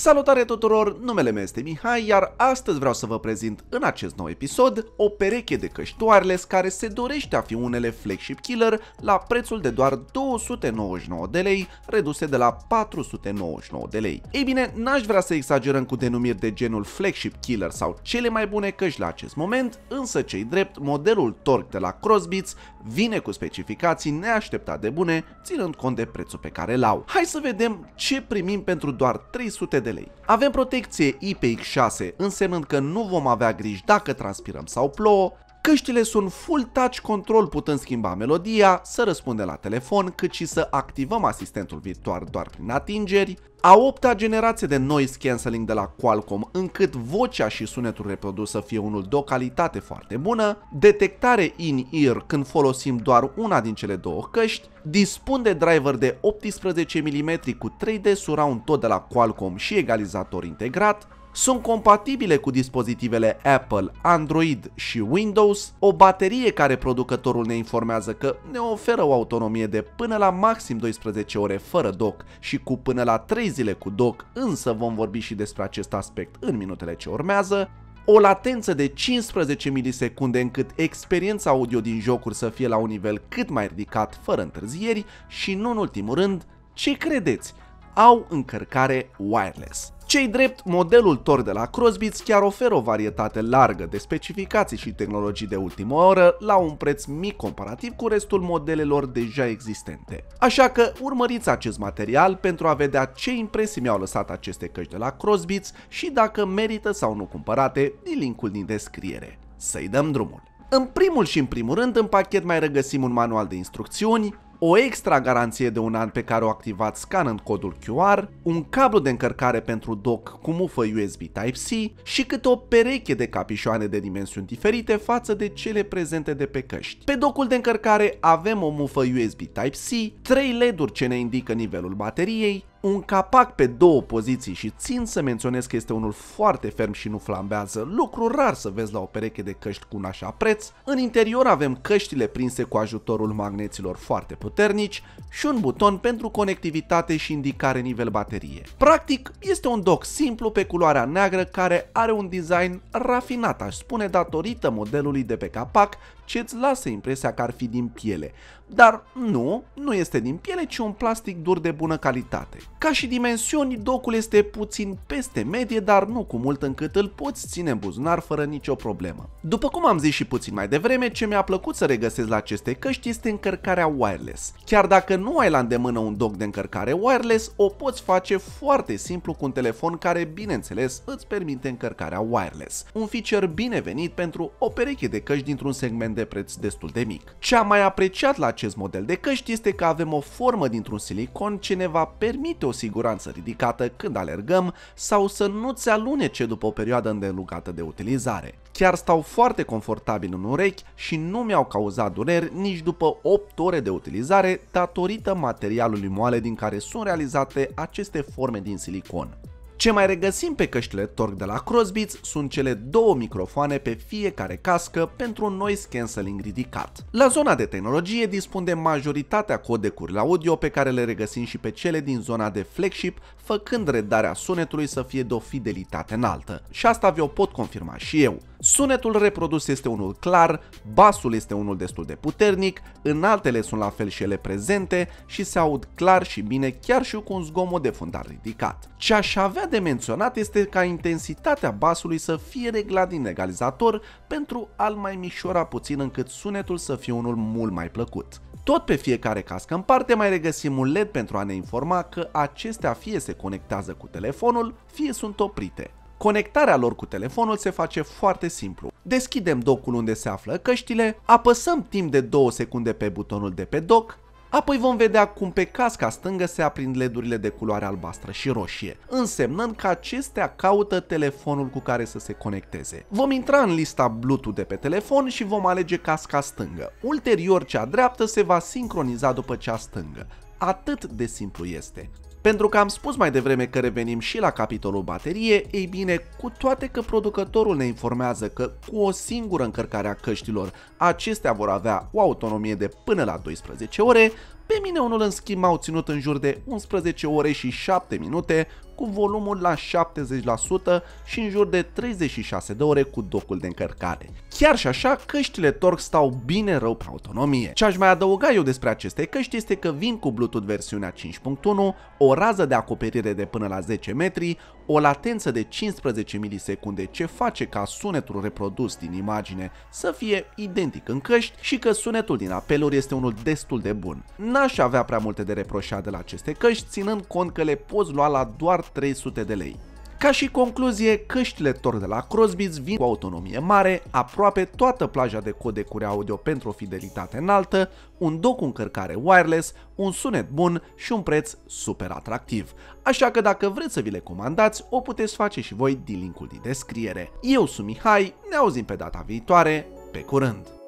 Salutare tuturor, numele meu este Mihai, iar astăzi vreau să vă prezint în acest nou episod o pereche de căști wireless care se dorește a fi unele flagship killer la prețul de doar 299 de lei, reduse de la 499 de lei. Ei bine, n-aș vrea să exagerăm cu denumiri de genul flagship killer sau cele mai bune căști la acest moment, însă cei drept, modelul Torque de la Crossbeats vine cu specificații neașteptat de bune, ținând cont de prețul pe care l-au. Hai să vedem ce primim pentru doar 300 de lei. Avem protecție IPX6, însemnând că nu vom avea griji dacă transpirăm sau plouă. Căștile sunt full touch control, putând schimba melodia, să răspundem la telefon, cât și să activăm asistentul virtual doar prin atingeri. A 8-a generație de noise cancelling de la Qualcomm, încât vocea și sunetul reprodus să fie unul de o calitate foarte bună, detectare in-ear când folosim doar una din cele două căști, dispun de driver de 18 mm cu 3D surround tot de la Qualcomm și egalizator integrat, sunt compatibile cu dispozitivele Apple, Android și Windows, o baterie care producătorul ne informează că ne oferă o autonomie de până la maxim 12 ore fără dock și cu până la 3 zile cu dock, însă vom vorbi și despre acest aspect în minutele ce urmează, o latență de 15 milisecunde încât experiența audio din jocuri să fie la un nivel cât mai ridicat fără întârzieri și nu în ultimul rând, ce credeți? Au încărcare wireless. Cei drept, modelul Torque de la Crossbeats chiar oferă o varietate largă de specificații și tehnologii de ultimă oră la un preț mic comparativ cu restul modelelor deja existente. Așa că urmăriți acest material pentru a vedea ce impresii mi-au lăsat aceste căști de la Crossbeats și dacă merită sau nu cumpărate din linkul din descriere. Să-i dăm drumul! În primul rând, în pachet mai regăsim un manual de instrucțiuni, o extra garanție de un an pe care o activați scanând codul QR, un cablu de încărcare pentru dock cu mufă USB Type-C și câte o pereche de capișoane de dimensiuni diferite față de cele prezente de pe căști. Pe dockul de încărcare avem o mufă USB Type-C, 3 LED-uri ce ne indică nivelul bateriei, un capac pe două poziții și țin să menționez că este unul foarte ferm și nu flambează, lucru rar să vezi la o pereche de căști cu un așa preț. În interior avem căștile prinse cu ajutorul magneților foarte puternici și un buton pentru conectivitate și indicare nivel baterie. Practic, este un dock simplu pe culoarea neagră care are un design rafinat, aș spune, datorită modelului de pe capac, ce îți lasă impresia că ar fi din piele. Dar nu este din piele, ci un plastic dur de bună calitate. Ca și dimensiuni, dockul este puțin peste medie, dar nu cu mult încât îl poți ține în buzunar fără nicio problemă. După cum am zis și puțin mai devreme, ce mi-a plăcut să regăsesc la aceste căști este încărcarea wireless. Chiar dacă nu ai la îndemână un dock de încărcare wireless, o poți face foarte simplu cu un telefon care, bineînțeles, îți permite încărcarea wireless. Un feature binevenit pentru o pereche de căști dintr-un segment de preț destul de mic. Ce am mai apreciat la acest model de căști este că avem o formă dintr-un silicon ce ne va permite o siguranță ridicată când alergăm sau să nu-ți alunece după o perioadă îndelungată de utilizare. Chiar stau foarte confortabil în urechi și nu mi-au cauzat dureri nici după 8 ore de utilizare datorită materialului moale din care sunt realizate aceste forme din silicon. Ce mai regăsim pe căștile Torque de la Crossbeats sunt cele două microfoane pe fiecare cască pentru un noise cancelling ridicat. La zona de tehnologie dispun de majoritatea codecurilor audio pe care le regăsim și pe cele din zona de flagship, făcând redarea sunetului să fie de o fidelitate înaltă. Și asta vi-o pot confirma și eu. Sunetul reprodus este unul clar, basul este unul destul de puternic, înaltele sunt la fel și ele prezente și se aud clar și bine chiar și cu un zgomot de fundal ridicat. Ce aș avea de menționat este ca intensitatea basului să fie reglat din egalizator pentru a-l mai mișora puțin încât sunetul să fie unul mult mai plăcut. Tot pe fiecare cască în parte mai regăsim un LED pentru a ne informa că acestea fie se conectează cu telefonul, fie sunt oprite. Conectarea lor cu telefonul se face foarte simplu. Deschidem dockul unde se află căștile, apăsăm timp de 2 secunde pe butonul de pe dock, apoi vom vedea cum pe casca stângă se aprind LED-urile de culoare albastră și roșie, însemnând că acestea caută telefonul cu care să se conecteze. Vom intra în lista Bluetooth de pe telefon și vom alege casca stângă. Ulterior, cea dreaptă se va sincroniza după cea stângă. Atât de simplu este. Pentru că am spus mai devreme că revenim și la capitolul baterie, ei bine, cu toate că producătorul ne informează că cu o singură încărcare a căștilor acestea vor avea o autonomie de până la 12 ore, Pe mine unul în schimb m-au ținut în jur de 11 ore și 7 minute, cu volumul la 70% și în jur de 36 de ore cu docul de încărcare. Chiar și așa, căștile Torx stau bine rău pe autonomie. Ce aș mai adăuga eu despre aceste căști este că vin cu Bluetooth versiunea 5.1, o rază de acoperire de până la 10 metri, o latență de 15 milisecunde ce face ca sunetul reprodus din imagine să fie identic în căști și că sunetul din apeluri este unul destul de bun. N-aș avea prea multe de reproșat de la aceste căști, ținând cont că le poți lua la doar 300 de lei. Ca și concluzie, căștile Torx de la Crossbeats vin cu autonomie mare, aproape toată plaja de codecuri audio pentru o fidelitate înaltă, un dock cu încărcare wireless, un sunet bun și un preț super atractiv. Așa că dacă vreți să vi le comandați, o puteți face și voi din linkul din descriere. Eu sunt Mihai, ne auzim pe data viitoare, pe curând!